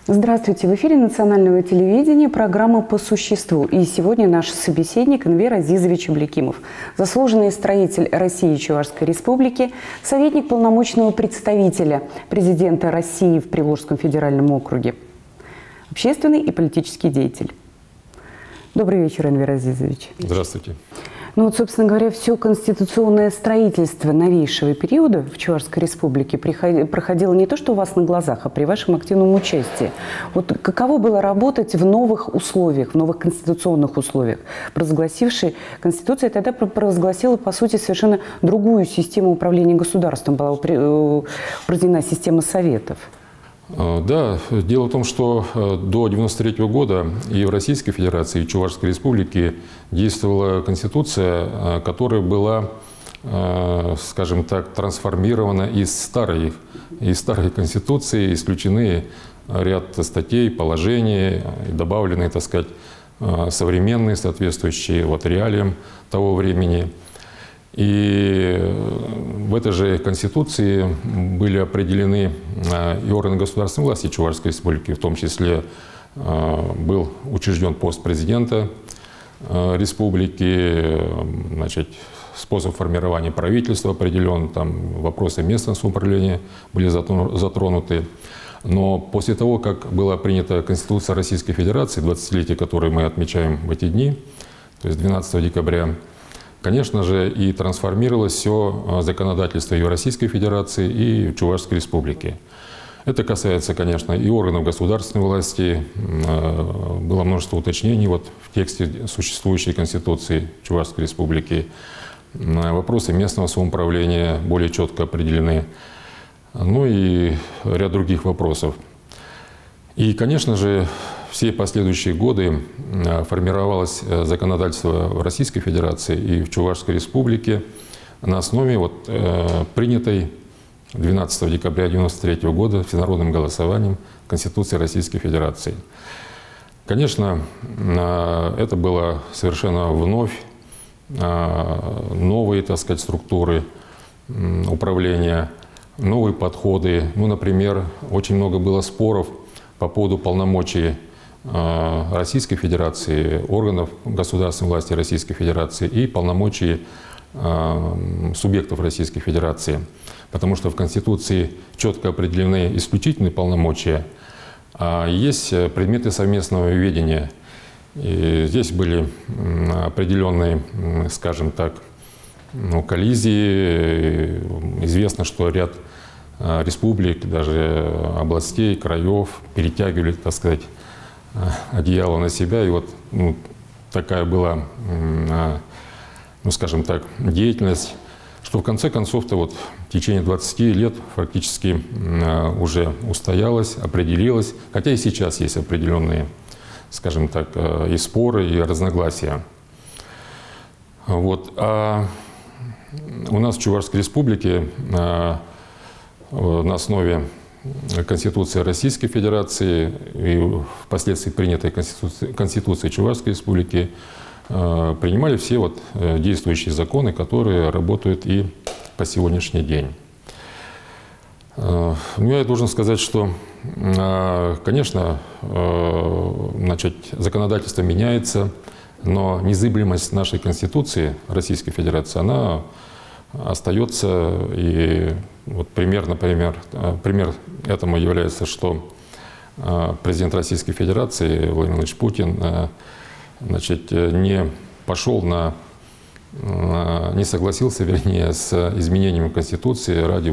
Здравствуйте! В эфире национального телевидения программа «По существу». И сегодня наш собеседник Энвер Азизович Абликимов, заслуженный строитель России и Чувашской Республики, советник полномочного представителя президента России в Приволжском федеральном округе, общественный и политический деятель. Добрый вечер, Энвер Азизович. Здравствуйте. Ну вот, собственно говоря, все конституционное строительство новейшего периода в Чувашской Республике проходило не то что у вас на глазах, а при вашем активном участии. Вот каково было работать в новых условиях, в новых конституционных условиях? Провозгласившая Конституция тогда провозгласила, по сути, совершенно другую систему управления государством. Была упразднена система советов. Да, дело в том, что до 1993 года и в Российской Федерации, и в Чувашской Республике действовала Конституция, которая была, скажем так, трансформирована из старой Конституции, исключены ряд статей, положений, добавлены, так сказать, современные, соответствующие реалиям того времени. И в этой же Конституции были определены и органы государственной власти Чувашской Республики, в том числе был учрежден пост президента республики, значит, способ формирования правительства определен, там вопросы местного самоуправления были затронуты. Но после того, как была принята Конституция Российской Федерации, 20-летие которой мы отмечаем в эти дни, то есть 12 декабря, конечно же, и трансформировалось все законодательство и в Российской Федерации, и в Чувашской Республике. Это касается, конечно, и органов государственной власти. Было множество уточнений в тексте существующей Конституции Чувашской Республики. Вопросы местного самоуправления более четко определены. Ну и ряд других вопросов. И, конечно же, все последующие годы формировалось законодательство в Российской Федерации и в Чувашской Республике на основе принятой 12 декабря 1993 года всенародным голосованием Конституции Российской Федерации. Конечно, это было совершенно вновь новые, так сказать, структуры управления, новые подходы. Ну, например, очень много было споров по поводу полномочий Российской Федерации, органов государственной власти Российской Федерации и полномочий субъектов Российской Федерации. Потому что в Конституции четко определены исключительные полномочия, а есть предметы совместного ведения. И здесь были определенные, скажем так, коллизии. Известно, что ряд республик, даже областей, краев перетягивали, так сказать, одеяло на себя. И такая была, скажем так, деятельность, что в конце концов-то в течение 20 лет фактически уже устоялась, определилась. Хотя и сейчас есть определенные, скажем так, и споры, и разногласия. А у нас в Чувашской Республике на основе Конституции Российской Федерации и впоследствии принятой Конституции Чувашской Республики принимали все действующие законы, которые работают и по сегодняшний день. Я должен сказать, что, конечно, законодательство меняется, но незыблемость нашей Конституции Российской Федерации, она остается. И пример этому является, что президент Российской Федерации Владимир Владимирович Путин не согласился, вернее, с изменением Конституции ради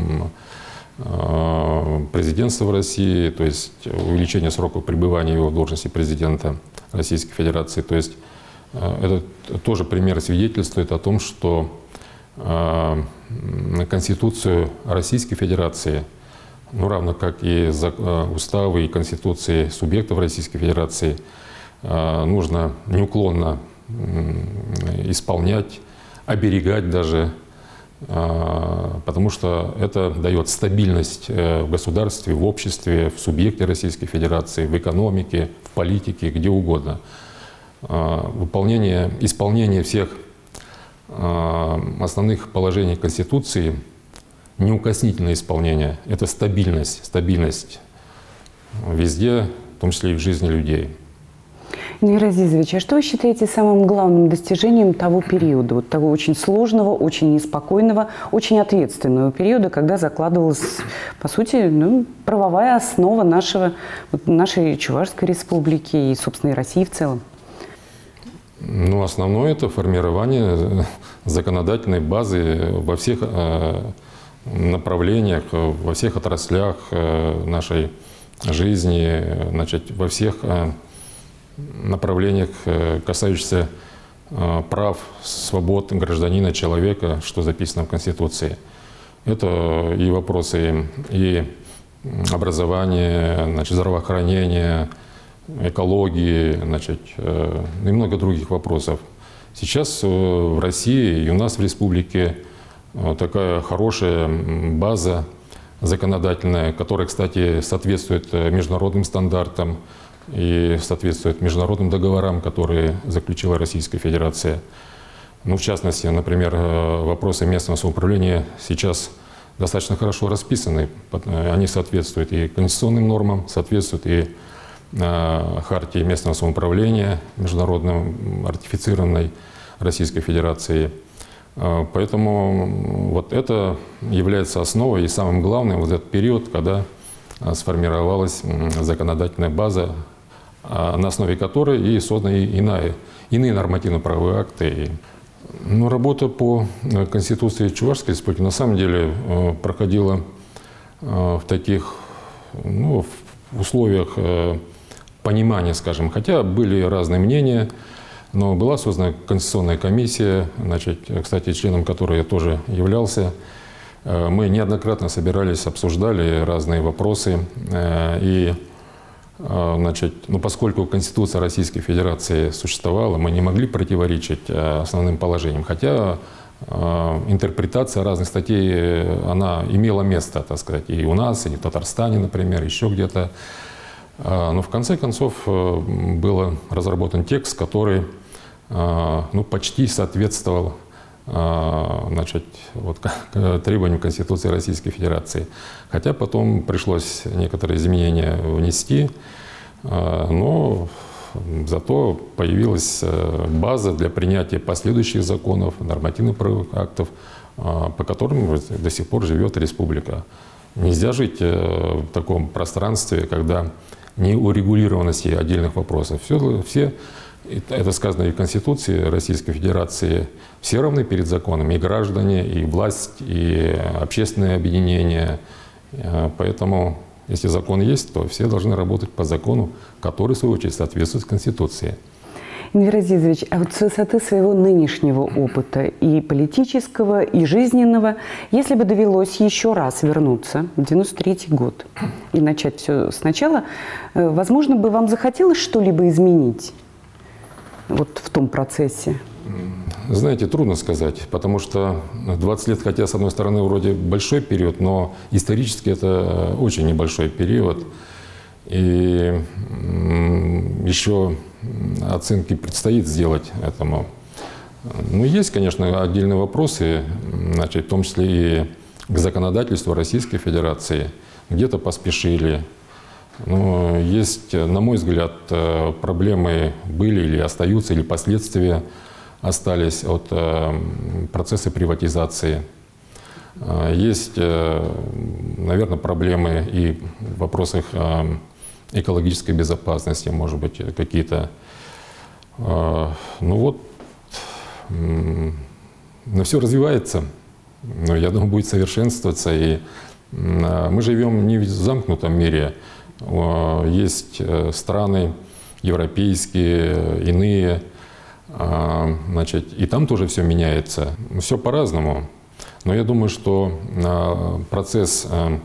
президентства в России, то есть увеличения срока пребывания его в должности президента Российской Федерации. То есть это тоже пример свидетельствует о том, что Конституцию Российской Федерации, равно как и уставы и конституции субъектов Российской Федерации, нужно неуклонно исполнять, оберегать даже, потому что это дает стабильность в государстве, в обществе, в субъекте Российской Федерации, в экономике, в политике, где угодно. Исполнение всех основных положений Конституции, неукоснительное исполнение – это стабильность везде, в том числе и в жизни людей. Эльвир Азизович, а что вы считаете самым главным достижением того периода, вот того очень сложного, очень неспокойного, очень ответственного периода, когда закладывалась, по сути, правовая основа нашей Чувашской республики и, собственно, и России в целом? Ну, основное – это формирование законодательной базы во всех направлениях, во всех отраслях нашей жизни, значит, во всех направлениях, касающихся прав, свобод гражданина, человека, что записано в Конституции. Это и вопросы и образования, значит, здравоохранения, экологии, значит, и много других вопросов. Сейчас в России и у нас в республике такая хорошая база законодательная, которая, кстати, соответствует международным стандартам и соответствует международным договорам, которые заключила Российская Федерация. Ну, в частности, например, вопросы местного самоуправления сейчас достаточно хорошо расписаны. Они соответствуют и конституционным нормам, соответствуют и хартии местного самоуправления, международно ратифицированной Российской Федерацией. Поэтому вот это является основой и самым главным вот этот период, когда сформировалась законодательная база, на основе которой и созданы иные нормативно-правовые акты. Но работа по Конституции Чувашской Республики на самом деле проходила в таких в условиях понимания, скажем, хотя были разные мнения, но была создана Конституционная комиссия, значит, кстати, членом которой я тоже являлся. Мы неоднократно собирались, обсуждали разные вопросы. И, значит, поскольку Конституция Российской Федерации существовала, мы не могли противоречить основным положениям. Хотя интерпретация разных статей, она имела место, так сказать, и у нас, и в Татарстане, например, еще где-то. Но в конце концов был разработан текст, который почти соответствовал значит, требованиям Конституции Российской Федерации. Хотя потом пришлось некоторые изменения внести, но зато появилась база для принятия последующих законов, нормативных правовых актов, по которым до сих пор живет республика. Нельзя жить в таком пространстве, когда не урегулированности отдельных вопросов. Все, это сказано и в Конституции Российской Федерации, все равны перед законом, и граждане, и власть, и общественные объединения. Поэтому, если закон есть, то все должны работать по закону, который, в свою очередь, соответствует Конституции. Эльвир Азизович, а вот с высоты своего нынешнего опыта и политического, и жизненного, если бы довелось еще раз вернуться в 93-й год и начать все сначала, возможно, бы вам захотелось что-либо изменить вот в том процессе? Знаете, трудно сказать, потому что 20 лет, хотя, с одной стороны, вроде большой период, но исторически это очень небольшой период. И еще оценки предстоит сделать этому. Ну, есть, конечно, отдельные вопросы, значит, в том числе и к законодательству Российской Федерации. Где-то поспешили. Но есть, на мой взгляд, проблемы были или остаются, или последствия остались от процесса приватизации. Есть, наверное, проблемы и в вопросах экологической безопасности, может быть, какие-то. Но все развивается, но, я думаю, будет совершенствоваться. И мы живем не в замкнутом мире. Есть страны европейские, иные, значит, и там тоже все меняется. Все по-разному. Но я думаю, что процесс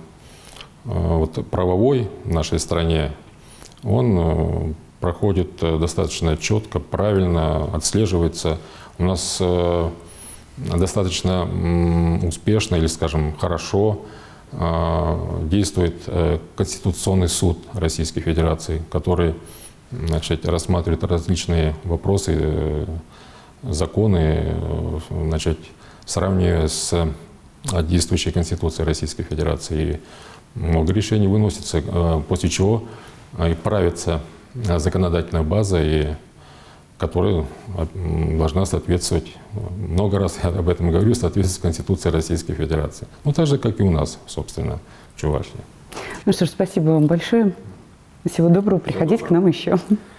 правовой в нашей стране, он проходит достаточно четко, правильно, отслеживается. У нас достаточно успешно или, скажем, хорошо действует Конституционный суд Российской Федерации, который, значит, рассматривает различные вопросы, законы, значит, сравнивая с действующей Конституцией Российской Федерации. И много решений выносится, после чего и правится законодательная база, которая должна соответствовать, много раз я об этом говорю, соответствовать Конституции Российской Федерации. Ну, так же, как и у нас, собственно, в Чувашии. Ну что ж, спасибо вам большое. Всего доброго, приходите к нам еще.